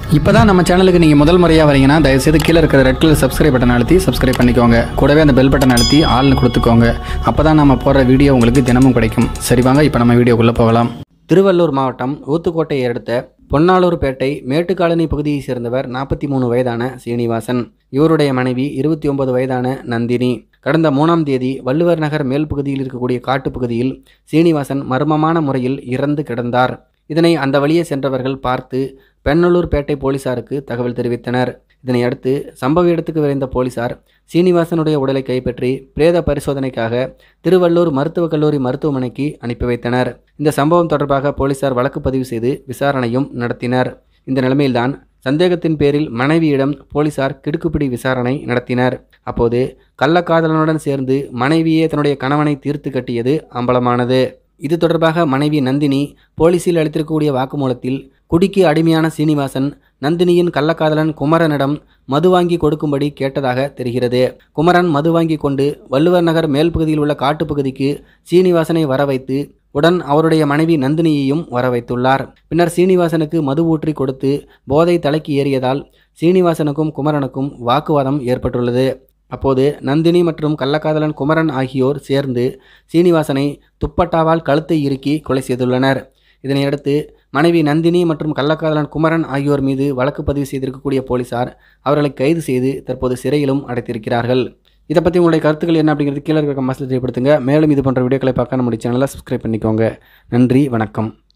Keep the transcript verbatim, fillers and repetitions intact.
இப்போ தான் நம்ம சேனலுக்கு நீங்கள் முதல் முறையாக வரீங்கன்னா தயவுசெய்து கீழே இருக்கிற ரெட் கலர் சப்ஸ்கிரைப் பட்டன் அழுத்தி சப்ஸ்கிரைப் பண்ணிக்கோங்க. கூடவே அந்த பெல் பட்டன் அழுத்தி ஆள்னு கொடுத்துக்கோங்க. அப்போ தான் நம்ம போடுற வீடியோ உங்களுக்கு தினமும் கிடைக்கும். சரி வாங்க இப்போ நம்ம வீடியோக்குள்ளே போகலாம். திருவள்ளூர் மாவட்டம் ஊத்துக்கோட்டையை அடுத்த பொன்னாலூர்பேட்டை மேட்டுக்காலனி பகுதியை சேர்ந்தவர் நாற்பத்தி மூணு வயதான சீனிவாசன். இவருடைய மனைவி இருபத்தி ஒன்பது வயதான நந்தினி. கடந்த மூணாம் தேதி வள்ளுவர் நகர் மேல் பகுதியில் இருக்கக்கூடிய காட்டுப்பகுதியில் சீனிவாசன் மர்மமான முறையில் இறந்து கிடந்தார். இதனை அந்த வழியே சென்றவர்கள் பார்த்து பெண்ணலூர்பேட்டை போலீசாருக்கு தகவல் தெரிவித்தனர். இதனையடுத்து சம்பவ இடத்துக்கு விரைந்த போலீசார் சீனிவாசனுடைய உடலை கைப்பற்றி பிரேத பரிசோதனைக்காக திருவள்ளூர் மருத்துவக் கல்லூரி மருத்துவமனைக்கு அனுப்பி வைத்தனர். இந்த சம்பவம் தொடர்பாக போலீசார் வழக்கு பதிவு செய்து விசாரணையும் நடத்தினர். இந்த நிலைமையில்தான் சந்தேகத்தின் பேரில் மனைவியிடம் போலீசார் கிடுக்குப்பிடி விசாரணை நடத்தினர். அப்போது கள்ளக்காதலனுடன் சேர்ந்து மனைவியே தன்னுடைய கணவனை தீர்த்து கட்டியது அம்பலமானது. இது தொடர்பாக மனைவி நந்தினி போலீசில் அளித்திருக்கக்கூடிய வாக்குமூலத்தில் குடிக்கு அடிமையான சீனிவாசன் நந்தினியின் கள்ளக்காதலன் குமரனிடம் மது வாங்கி கொடுக்கும்படி கேட்டதாக தெரிகிறது. குமரன் மது வாங்கி கொண்டு வள்ளுவர் நகர் மேல் பகுதியில் உள்ள காட்டுப்பகுதிக்கு சீனிவாசனை வர வைத்து உடன் அவருடைய மனைவி நந்தினியையும் வர வைத்துள்ளார். பின்னர் சீனிவாசனுக்கு மது ஊற்றி கொடுத்து போதை தலைக்கு ஏறியதால் சீனிவாசனுக்கும் குமரனுக்கும் வாக்குவாதம் ஏற்பட்டுள்ளது. அப்போது நந்தினி மற்றும் கள்ளக்காதலன் குமரன் ஆகியோர் சேர்ந்து சீனிவாசனை துப்பட்டாவால் கழுத்தை இறுக்கி கொலை செய்துள்ளனர். இதனையடுத்து மனைவி நந்தினி மற்றும் கள்ளக்காதலன் குமரன் ஆகியோர் மீது வழக்கு பதிவு செய்திருக்கக்கூடிய போலீசார் அவர்களை கைது செய்து தற்போது சிறையிலும் அடைத்திருக்கிறார்கள். இதை பற்றி உங்களுடைய கருத்துக்கள் என்ன அப்படிங்கிறது கீழே இருக்க கமெண்ட்ஸில் தெரியப்படுத்துங்க. மேலும் இது போன்ற வீடியோக்களை பார்க்க நம்முடைய சேனலை சப்ஸ்கிரைப் பண்ணிக்கோங்க. நன்றி, வணக்கம்.